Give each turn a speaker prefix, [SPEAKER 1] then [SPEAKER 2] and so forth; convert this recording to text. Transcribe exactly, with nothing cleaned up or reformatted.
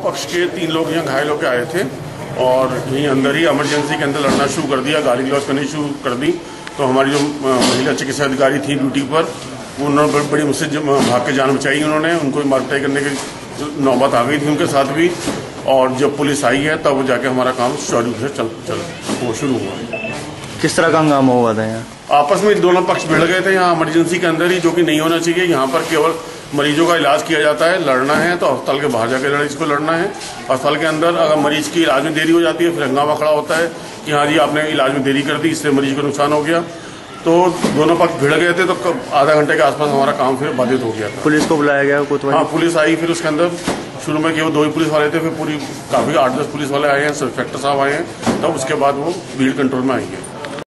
[SPEAKER 1] पक्ष के तीन लोग यहाँ घायल होकर आए थे और यहीं अंदर ही इमरजेंसी के अंदर लड़ना शुरू कर दिया, गाली गलौज करनी शुरू कर दी। तो हमारी जो महिला चिकित्सा अधिकारी थी ड्यूटी पर, उन्होंने बड़ी बड़ी मुझसे भाग के जान बचाई। उन्होंने उनको मारपिटाई करने की नौबत आ गई थी उनके साथ भी, और जब पुलिस आई है तब जाके हमारा काम सुचारू रूप से चल चल वो शुरू हुआ।
[SPEAKER 2] किस तरह का हंगामा हुआ था यहाँ?
[SPEAKER 1] आपस में दोनों पक्ष भिड़ गए थे यहाँ इमरजेंसी के अंदर ही, जो कि नहीं होना चाहिए। यहाँ पर केवल मरीजों का इलाज किया जाता है। लड़ना है तो अस्पताल के बाहर जाकर मरीज को लड़ना है। अस्पताल के अंदर अगर मरीज की इलाज में देरी हो जाती है फिर हंगामा खड़ा होता है कि हाँ जी आपने इलाज में देरी कर दी, इससे मरीज को नुकसान हो गया। तो दोनों पक्ष भिड़ गए थे, तो आधा घंटे के आसपास हमारा काम फिर बाधित हो गया था।
[SPEAKER 2] पुलिस को बुलाया गया?
[SPEAKER 1] हाँ, पुलिस आई। फिर उसके अंदर शुरू में केवल दो ही पुलिस वाले थे, फिर पूरी काफी आठ दस पुलिस वाले आए हैं, सब इंस्पेक्टर साहब आए हैं, तब उसके बाद वो भीड़ कंट्रोल में आई है।